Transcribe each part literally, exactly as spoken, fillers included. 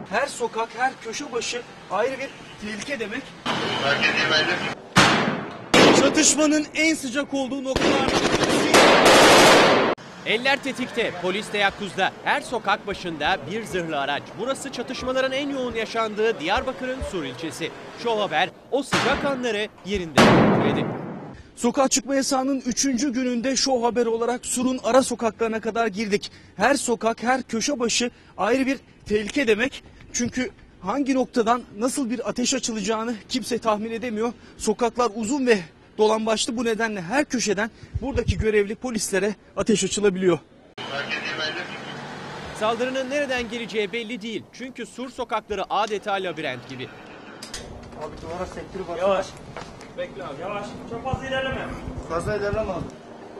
Her sokak, her köşe başı ayrı bir tehlike demek. Çatışmanın en sıcak olduğu noktalar. Eller tetikte, polis teyakkuzda. Her sokak başında bir zırhlı araç. Burası çatışmaların en yoğun yaşandığı Diyarbakır'ın Sur ilçesi. Show Haber o sıcak anları yerinde görüntüledi. Sokağa çıkma yasağının üçüncü gününde Show Haber olarak Sur'un ara sokaklarına kadar girdik. Her sokak, her köşe başı ayrı bir tehlike demek. Çünkü hangi noktadan nasıl bir ateş açılacağını kimse tahmin edemiyor. Sokaklar uzun ve dolambaçlı, bu nedenle her köşeden buradaki görevli polislere ateş açılabiliyor. Saldırının nereden geleceği belli değil. Çünkü Sur sokakları adeta labirent gibi. Abi duvara sektirip bak. Yavaş. Bekle abi. Yavaş. Çok fazla ilerleme. Fazla ilerleme abi.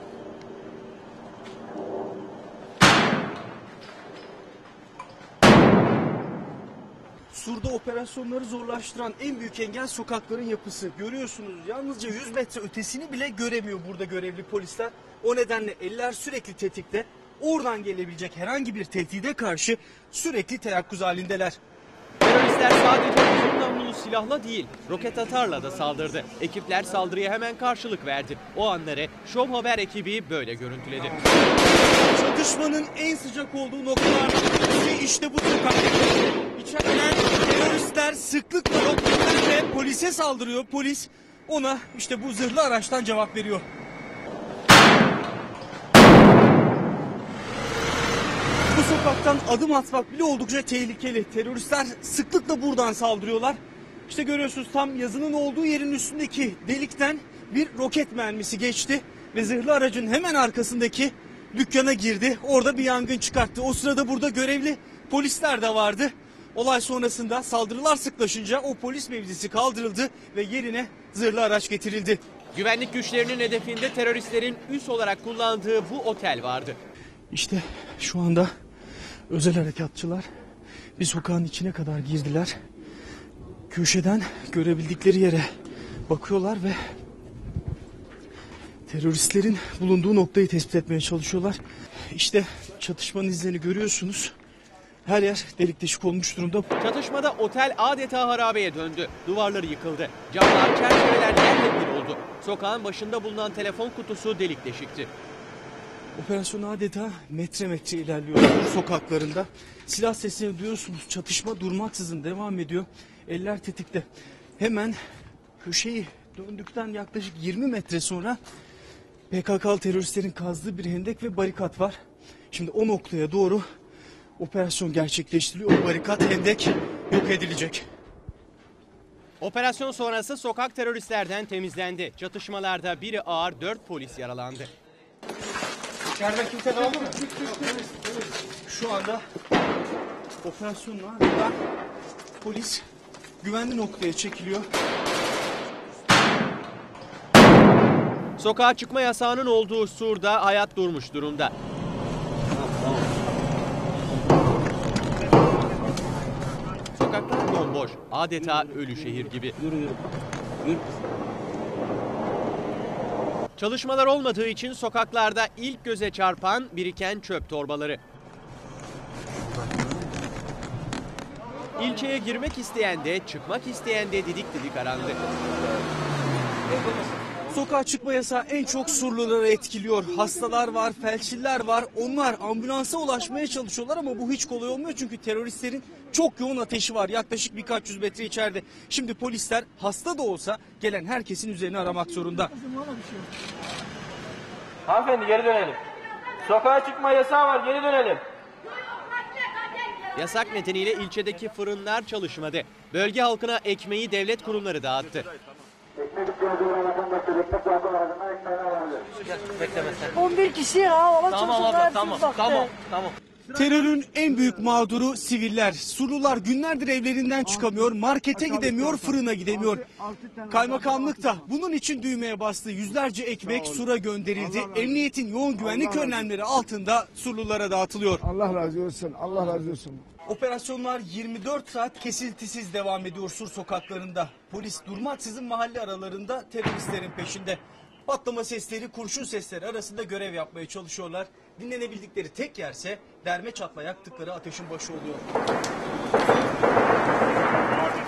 Sur'da operasyonları zorlaştıran en büyük engel sokakların yapısı. Görüyorsunuz, yalnızca yüz metre ötesini bile göremiyor burada görevli polisler. O nedenle eller sürekli tetikte. Oradan gelebilecek herhangi bir tehdide karşı sürekli teyakkuz halindeler. Teröristler sadece uzun namlulu silahla değil, roket atarla da saldırdı. Ekipler saldırıya hemen karşılık verdi. O anları Show Haber ekibi böyle görüntüledi. Çatışmanın en sıcak olduğu noktalar işte bu sokak. İçeriden teröristler sıklıkla roketlerle polise saldırıyor. Polis ona işte bu zırhlı araçtan cevap veriyor. Bu sokaktan adım atmak bile oldukça tehlikeli. Teröristler sıklıkla buradan saldırıyorlar. İşte görüyorsunuz, tam yazının olduğu yerin üstündeki delikten bir roket mermisi geçti ve zırhlı aracın hemen arkasındaki dükkana girdi. Orada bir yangın çıkarttı. O sırada burada görevli polisler de vardı. Olay sonrasında saldırılar sıklaşınca o polis mevzisi kaldırıldı ve yerine zırhlı araç getirildi. Güvenlik güçlerinin hedefinde teröristlerin üs olarak kullandığı bu otel vardı. İşte şu anda özel harekatçılar bir sokağın içine kadar girdiler. Köşeden görebildikleri yere bakıyorlar ve teröristlerin bulunduğu noktayı tespit etmeye çalışıyorlar. İşte çatışmanın izlerini görüyorsunuz. Her yer delik deşik olmuş durumda. Çatışmada otel adeta harabeye döndü. Duvarları yıkıldı. Camlar, çerçeveler yerle bir oldu. Sokağın başında bulunan telefon kutusu delik deşikti. Operasyon adeta metre metre ilerliyor sokaklarında. Silah sesini duyuyorsunuz. Çatışma durmaksızın devam ediyor. Eller tetikte. Hemen köşeyi döndükten yaklaşık yirmi metre sonra P K K'lı teröristlerin kazdığı bir hendek ve barikat var. Şimdi o noktaya doğru operasyon gerçekleştiriliyor. O barikat, hendek yok edilecek. Operasyon sonrası sokak teröristlerden temizlendi. Çatışmalarda biri ağır, dört polis yaralandı. İçeride kimse kaldı mı? Şu anda operasyonun ardından polis güvenli noktaya çekiliyor. Sokağa çıkma yasağının olduğu Sur'da hayat durmuş durumda. Sokaklar bomboş, adeta ölü şehir gibi. Çalışmalar olmadığı için sokaklarda ilk göze çarpan biriken çöp torbaları. İlçeye girmek isteyen de çıkmak isteyen de didik didik arandı. Sokağa çıkma yasağı en çok Surluları etkiliyor. Hastalar var, felçliler var. Onlar ambulansa ulaşmaya çalışıyorlar ama bu hiç kolay olmuyor. Çünkü teröristlerin çok yoğun ateşi var. Yaklaşık birkaç yüz metre içeride. Şimdi polisler hasta da olsa gelen herkesin üzerine aramak zorunda. Hanımefendi geri dönelim. Sokağa çıkma yasağı var, geri dönelim. Yasak nedeniyle ilçedeki fırınlar çalışmadı. Bölge halkına ekmeği devlet kurumları dağıttı. on bir kişi ya. Ama Tamam abla, tamam, tamam, tamam. Terörün en büyük mağduru siviller. Surlular günlerdir evlerinden çıkamıyor, markete gidemiyor, fırına gidemiyor. Kaymakamlık da bunun için düğmeye bastı. Yüzlerce ekmek Sur'a gönderildi. Emniyetin yoğun güvenlik önlemleri altında Surlulara dağıtılıyor. Allah razı olsun, Allah razı olsun. Operasyonlar yirmi dört saat kesintisiz devam ediyor Sur sokaklarında. Polis durmaksızın mahalle aralarında teröristlerin peşinde. Patlama sesleri, kurşun sesleri arasında görev yapmaya çalışıyorlar. dinlenebildikleri tek yerse derme çatma yaktıkları ateşin başı oluyor.